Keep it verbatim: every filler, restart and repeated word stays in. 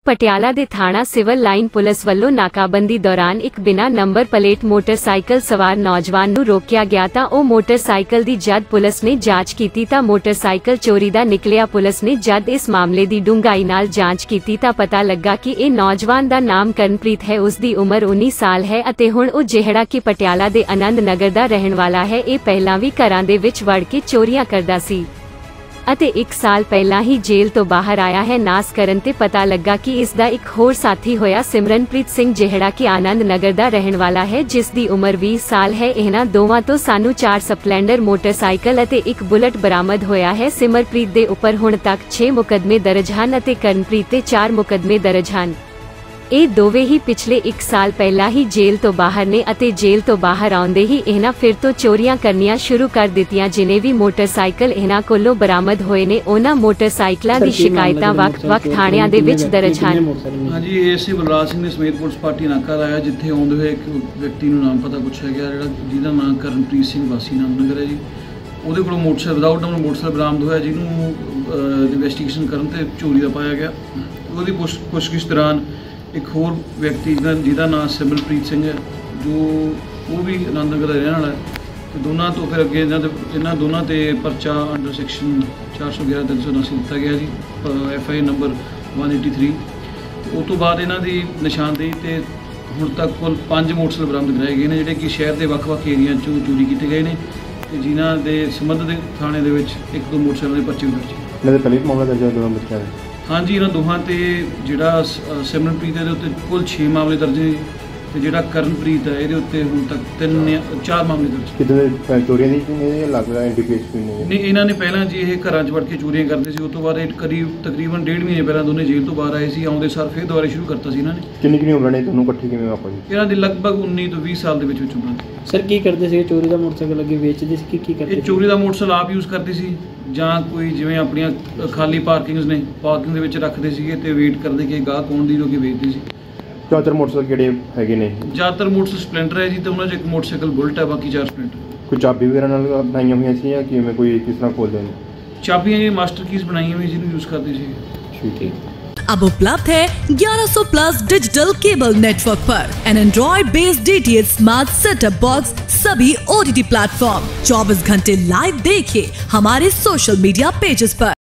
ਪਟਿਆਲਾ ਦੇ ਥਾਣਾ civil line police ਵੱਲੋਂ ਨਾਕਾਬੰਦੀ ਦੌਰਾਨ ਇੱਕ ਬਿਨਾਂ ਨੰਬਰ ਪਲੇਟ ਮੋਟਰਸਾਈਕਲ ਸਵਾਰ ਨੌਜਵਾਨ ਨੂੰ ਰੋਕਿਆ ਗਿਆ ਤਾਂ ਉਹ ਮੋਟਰਸਾਈਕਲ ਦੀ ਜਦ ਪੁਲਿਸ ਨੇ ਜਾਂਚ ਕੀਤੀ ਤਾਂ ਮੋਟਰਸਾਈਕਲ ਚੋਰੀ ਦਾ ਨਿਕਲਿਆ। ਪੁਲਿਸ ਨੇ ਜਦ ਇਸ ਮਾਮਲੇ ਦੀ ਡੂੰਘਾਈ ਨਾਲ ਜਾਂਚ ਕੀਤੀ ਤਾਂ ਪਤਾ ਲੱਗਾ ਕਿ ਇਹ ਨੌਜਵਾਨ ਦਾ ਨਾਮ ਕਰਨਪ੍ਰੀਤ ਹੈ, ਉਸ ਦੀ ਉਮਰ ਉੱਨੀ ਸਾਲ ਹੈ ਅਤੇ ਹੁਣ ਉਹ ਜਿਹੜਾ ਕਿ ਪਟਿਆਲਾ ਦੇ ਆਨੰਦ ਨਗਰ ਦਾ ਰਹਿਣ ਵਾਲਾ ਹੈ। ਇਹ ਪਹਿਲਾਂ ਵੀ ਘਰਾਂ ਦੇ ਵਿੱਚ ਵੜ ਕੇ ਚੋਰੀਆਂ ਕਰਦਾ ਸੀ ਅਤੇ ਇੱਕ ਸਾਲ ਪਹਿਲਾਂ ਹੀ ਜੇਲ੍ਹ ਤੋਂ ਬਾਹਰ ਆਇਆ ਹੈ। ਨਾਸ ਕਰਨ ਤੇ ਪਤਾ ਲੱਗਾ ਕਿ ਇਸ ਦਾ ਇੱਕ ਹੋਰ ਸਾਥੀ ਹੋਇਆ ਸਿਮਰਨਪ੍ਰੀਤ ਸਿੰਘ, ਜਿਹੜਾ ਕਿ ਆਨੰਦ ਨਗਰ ਦਾ ਰਹਿਣ ਵਾਲਾ ਹੈ, ਜਿਸ ਦੀ ਉਮਰ ਵੀਹ ਸਾਲ ਹੈ। ਇਹਨਾਂ ਦੋਵਾਂ ਤੋਂ ਸਾਨੂੰ ਚਾਰ ਸਪਲੈਂਡਰ ਮੋਟਰਸਾਈਕਲ ਅਤੇ ਇੱਕ ਬੁਲਟ ਬਰਾਮਦ ਹੋਇਆ ਹੈ। ਸਿਮਰਨਪ੍ਰੀਤ ਦੇ ਉੱਪਰ ਹੁਣ ਤੱਕ ਛੇ ਮੁਕੱਦਮੇ ਦਰਜ ਹਨ ਅਤੇ ਕਰਨਪ੍ਰੀਤ ਤੇ ਚਾਰ ਮੁਕੱਦਮੇ ਦਰਜ ਹਨ। ਇਹ ਦੋਵੇਂ ਹੀ ਪਿਛਲੇ ਇੱਕ ਸਾਲ ਪਹਿਲਾਂ ਹੀ ਜੇਲ੍ਹ ਤੋਂ ਬਾਹਰ ਨੇ ਅਤੇ ਜੇਲ੍ਹ ਤੋਂ ਬਾਹਰ ਆਉਂਦੇ ਹੀ ਇਹਨਾਂ ਫਿਰ ਤੋਂ ਚੋਰੀਆਂ ਕਰਨੀਆਂ ਸ਼ੁਰੂ ਕਰ ਦਿੱਤੀਆਂ। ਜਿਨੇ ਵੀ ਮੋਟਰਸਾਈਕਲ ਇਹਨਾਂ ਕੋਲੋਂ ਬਰਾਮਦ ਹੋਏ ਨੇ ਉਹਨਾਂ ਮੋਟਰਸਾਈਕਲਾਂ ਦੀ ਸ਼ਿਕਾਇਤਾਂ ਵੱਖ-ਵੱਖ ਥਾਣਿਆਂ ਦੇ ਵਿੱਚ ਦਰਜ ਹਨ। ਹਾਂਜੀ, ਏਸੀ ਬਲਰਾਜ ਸਿੰਘ ਨੇ ਸਮੇਤ ਪੁਲਿਸ ਪਾਰਟੀ ਨਾਕਾ ਲਾਇਆ, ਜਿੱਥੇ ਆਉਂਦੇ ਹੋਏ ਇੱਕ ਵਿਅਕਤੀ ਨੂੰ ਨਾਮ ਪਤਾ ਪੁੱਛਿਆ ਗਿਆ, ਜਿਹੜਾ ਜਿਹਦਾ ਨਾਮ ਕਰਨਪ੍ਰੀਤ ਸਿੰਘ ਵਾਸੀ ਨਾਮ ਨਗਰ ਹੈ ਜੀ। ਉਹਦੇ ਕੋਲੋਂ ਮੋਟਰਸਾਈਕਲ ਵਿਦਾਊਟ ਨੰਬਰ ਮੋਟਰਸਾਈਕਲ ਬਰਾਮਦ ਹੋਇਆ, ਜਿਹਨੂੰ ਇਨਵੈਸਟੀਗੇਸ਼ਨ ਕਰਨ ਤੇ ਚੋਰੀ ਦਾ ਪਾਇਆ ਗਿਆ। ਉਹਦੀ ਪੁੱਛਗਿੱਛ ਦੌਰਾਨ ਇੱਕ ਹੋਰ ਵਿਅਕਤੀ ਜਿਹਦਾ ਨਾਮ ਸਿਮਰਨਪ੍ਰੀਤ ਸਿੰਘ ਹੈ, ਜੋ ਉਹ ਵੀ ਆਨੰਦ ਨਗਰ ਦਾ ਰਹਿਣ ਵਾਲਾ ਹੈ, ਤੇ ਦੋਨਾਂ ਤੋਂ ਫਿਰ ਅੱਗੇ ਇਹਨਾਂ ਦੇ ਇਹਨਾਂ ਦੋਨਾਂ 'ਤੇ ਪਰਚਾ ਅੰਡਰ ਸੈਕਸ਼ਨ ਚਾਰ ਸੌ ਗਿਆਰਾਂ ਤਿੰਨ ਸੌ ਉਨਾਸੀ ਦਿੱਤਾ ਗਿਆ ਜੀ, ਐਫ ਆਈ ਨੰਬਰ ਇੱਕ ਸੌ ਤਿਰਾਸੀ। ਉਸ ਤੋਂ ਬਾਅਦ ਇਹਨਾਂ ਦੀ ਨਿਸ਼ਾਨਦੇਹੀ ਤੇ ਹੁਣ ਤੱਕ ਕੁੱਲ ਪੰਜ ਮੋਟਰਸਾਈਕਲ ਬਰਾਮਦ ਕਰਾਏ ਗਏ ਨੇ, ਜਿਹੜੇ ਕਿ ਸ਼ਹਿਰ ਦੇ ਵੱਖ-ਵੱਖ ਏਰੀਆ 'ਚੋਂ ਚੋਰੀ ਕੀਤੇ ਗਏ ਨੇ ਤੇ ਜਿਨ੍ਹਾਂ ਦੇ ਸੰਬੰਧਿਤ ਥਾਣੇ ਦੇ ਵਿੱਚ ਇੱਕ ਦੋ ਮੋਟਰਸਾਈਕਲ ਦੇ ਪਰਚੇ ਦਰਜ। ਇਹਨਾਂ ਦੇ ਪਹਿਲੇ ਮਾਮਲਾ ਦਰਜ ਹੈ ਦੋਵਾਂ ਬੱਚਿਆਂ ਦੇ। ਹਾਂਜੀ, ਇਹਨਾਂ ਦੋਹਾਂ ਤੇ ਜਿਹੜਾ ਸਿਮਰਨਪ੍ਰੀਤ ਦੇ ਉੱਤੇ ਕੁੱਲ ਛੇ ਮਾਮਲੇ ਦਰਜ ਨੇ ਤੇ ਜਿਹੜਾ ਕਰਨਪ੍ਰੀਤ ਹੈ ਇਹਦੇ ਉੱਤੇ ਹੁਣ ਤੱਕ ਤਿੰਨ ਚਾਰ ਮਾਮਲੇ ਦਰਜ। ਕਿਤੇ ਚੋਰੀਆਂ ਦੀ ਲੱਗਦਾ N D P S P ਨੇ ਨਹੀਂ, ਇਹਨਾਂ ਨੇ ਪਹਿਲਾਂ ਜੀ ਇਹ ਘਰਾਂ 'ਚ ਵੜ ਕੇ ਚੋਰੀਆਂ ਕਰਦੇ ਸੀ। ਉਸ ਤੋਂ ਬਾਅਦ ਇਹ ਕਰੀਬ ਤਕਰੀਬਨ ਡੇਢ ਮਹੀਨੇ ਪਹਿਲਾਂ ਦੋਨੇ ਜੇਲ੍ਹ ਤੋਂ ਬਾਹਰ ਆਏ ਸੀ। ਆਉਂਦੇ ਸਾਰ ਫਿਰ ਦੁਬਾਰਾ ਸ਼ੁਰੂ ਕਰਤਾ ਸੀ ਇਹਨਾਂ ਨੇ। ਕਿੰਨੀ ਕਿੰਨੀ ਉਮਰ ਨੇ ਦੋਨੋਂ ਇਕੱਠੇ ਕਿਵੇਂ ਆਪਾਂ ਜੀ? ਇਹਨਾਂ ਦੀ ਲਗਭਗ ਉੱਨੀ ਤੋਂ ਵੀਹ ਸਾਲ ਦੇ ਵਿੱਚ ਵਿੱਚ ਉਮਰ। ਸਰ ਕੀ ਕਰਦੇ ਸੀ? ਚੋਰੀ ਦਾ ਮੋਟਰਸਾਈਕਲ ਅੱਗੇ ਵੇਚਦੇ ਸੀ ਕਿ ਕੀ ਕਰਦੇ? ਇਹ ਚੋਰੀ ਦਾ ਮੋਟਰਸਾਈਕਲ ਆਪ ਯੂਜ਼ ਕਰਦੇ ਸੀ ਜਾਂ ਕੋਈ ਜਿਵੇਂ ਆਪਣੀਆਂ ਖਾਲੀ ਪਾਰਕਿੰਗਸ ਨੇ, ਪਾਰਕਿੰਗ ਦੇ ਵਿੱਚ ਰੱਖਦੇ ਸੀਗੇ ਤੇ ਵੇਟ ਕਰਦੇ ਕਿ ਗਾਹਕ ਆਉਣ ਦੀ ਲੋਕੀ ਵੇਚਦੇ ਸੀ। ਜ਼ਿਆਦਾਤਰ ਮੋਟਰਸਾਈਕਲ ਕਿਹੜੇ ਹੈਗੇ ਨੇ? ਜ਼ਿਆਦਾਤਰ ਮੋਟਰਸਾਈਕਲ ਸਪਲੈਂਡਰ ਹੈ ਜੀ, ਤੇ ਉਹਨਾਂ 'ਚ ਇੱਕ ਮੋਟਰਸਾਈਕਲ ਬੁਲਟ ਹੈ, ਬਾਕੀ ਚਾਰ ਸਪਲੈਂਡਰ। ਕੋਈ ਚਾਬੀ ਵਗੈਰਾ ਨਾਲ ਬਣਾਈਆਂ ਹੋਈਆਂ ਸੀ ਜਾਂ ਕਿਵੇਂ, ਕੋਈ ਕਿਸ ਤਰ੍ਹਾਂ ਖੋਲਦੇ ਨੇ? ਚਾਬੀਆਂ ਜੀ ਮਾਸਟਰ ਕੀਜ਼ ਬਣਾਈਆਂ ਹੋਈਆਂ ਜਿਹਨੂੰ ਯੂਜ਼ ਕਰਦੇ ਸੀ। ठीक है। अब उपलब्ध है ग्यारह सौ प्लस डिजिटल केबल नेटवर्क पर an android based D T H smart setup box सभी ओ टी टी प्लेटफॉर्म। चौबीस घंटे लाइव देखिए हमारे सोशल मीडिया पेजेस पर।